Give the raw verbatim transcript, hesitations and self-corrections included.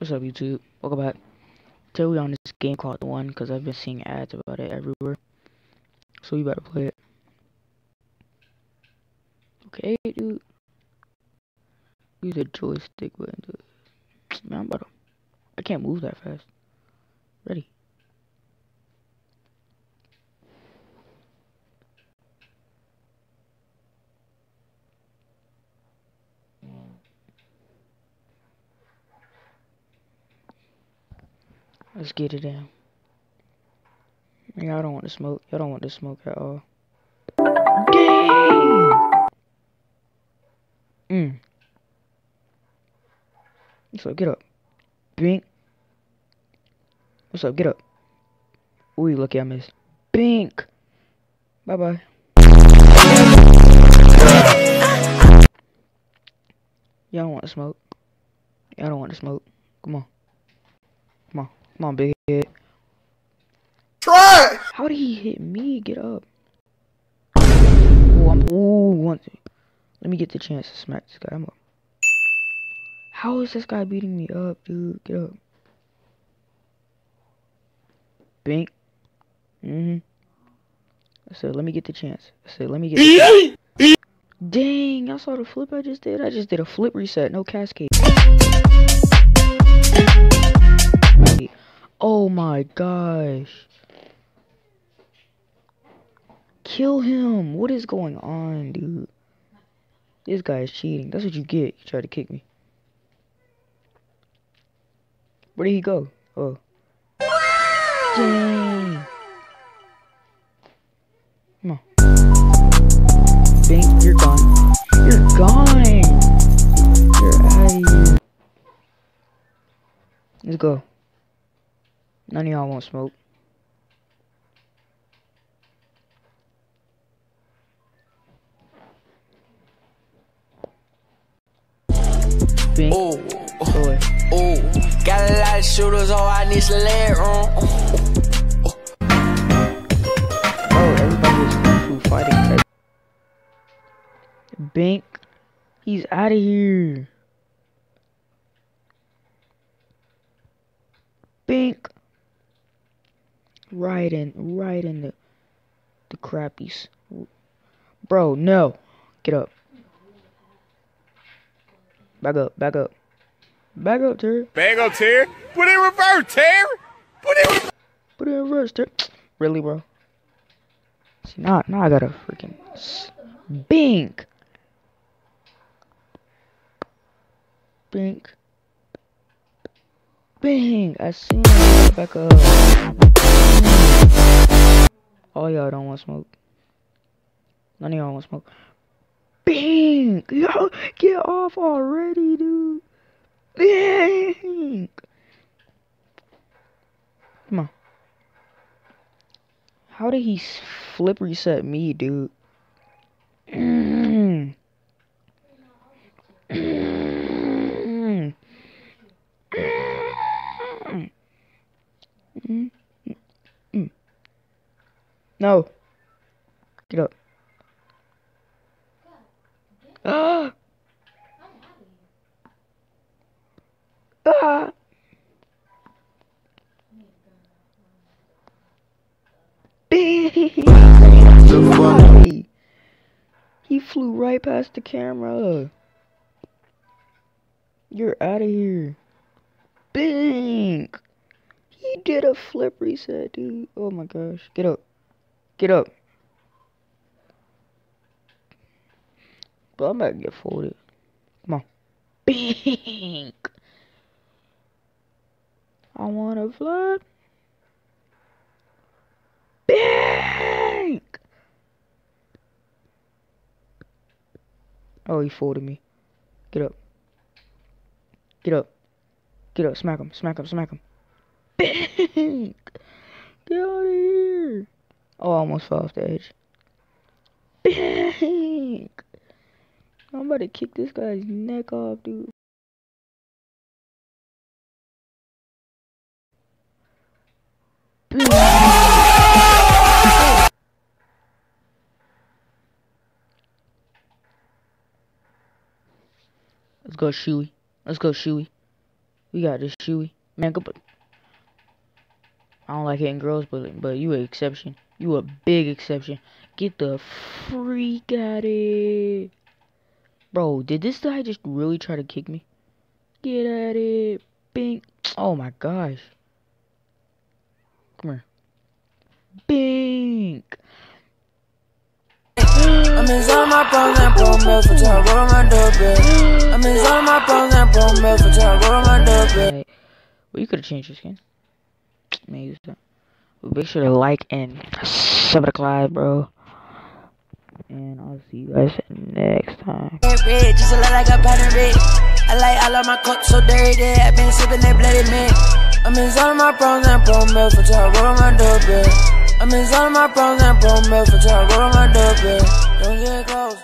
What's up, YouTube? Welcome back. Today we on this game called The One, because I've been seeing ads about it everywhere. So you better play it. Okay, dude. Use the joystick button to... Man, I'm about to... I can't move that fast. Ready. Let's get it in. Y'all don't want to smoke. Y'all don't want to smoke at all. Dang! Mm. What's up? Get up. Bink. What's up? Get up. Ooh, you lucky I missed. Bink. Bye-bye. Y'all don't want to smoke. Y'all don't want to smoke. Come on. Come on. Come on, big head. Try! How did he hit me? Get up. Oh, I'm. Ooh, one thing. Let me get the chance to smack this guy. I'm up. How is this guy beating me up, dude? Get up. Bink. Mm-hmm. I said, let me get the chance. I said, let me get the chance. Dang, y'all saw the flip I just did? I just did a flip reset, no cascade. Oh my gosh. Kill him. What is going on, dude? This guy is cheating. That's what you get. You try to kick me. Where did he go? Oh. Dang. Come on. Bink, you're gone. You're gone. You're out of here. Let's go. None of y'all won't smoke. Bink. Oh, oh, oh, got a lot of shooters, oh, I need some leg room. Bro, everybody is kung fu fighting. Bink. He's out of here. Bink. Right in, right in the, the crappies. Bro, no. Get up. Back up, back up. Back up, Terry. Back up, Terry. Put it in reverse, Terry. Put it in reverse. Put it in reverse, Terry. Really, bro? See, now, now I gotta freaking... Bink. Bink. Bink. I seen it. Back up. All y'all don't want smoke. None of y'all want smoke. Bink. Yo, get off already, dude. Bink. Come on. How did he flip reset me, dude? Mm. Mm. Mm. Mm. Mm. No. Get up. Ah. Ah. He flew right past the camera. You're out of here. Bink. He did a flip reset, dude. Oh my gosh. Get up. Get up. But I'm about to get folded. Come on. Bink. I wanna fly. Bink. Oh, he folded me. Get up. Get up. Get up. Smack him. Smack him. Smack him. Bink. Get out of here. Oh, I almost fell off the edge. Bink. I'm about to kick this guy's neck off, dude. Bink. Let's go, Shuey. Let's go, Shuey. We got this shoey. Man, go put. I don't like hitting girls, but but you an exception. You a big exception. Get the freak out of here. Bro, did this guy just really try to kick me? Get at it. Bing. Oh my gosh. Come here. Bink. I'm inside my pros and pro milk for time, roll on my doorbell. I'm inside my pros and pro milk for time, roll on my doorbell. Right. Well, you could have changed your skin. Maybe so. Well, make sure to like and subscribe, bro. And I'll see you guys next time. Red, just a lot like a pattern red. I like all of my cups so dirty. I've been sipping that bloody mint. I'm inside my pros and pro milk for time, roll on my doorbell. I'm inside my pros and pro milk for time, roll on my doorbell. Don't get close.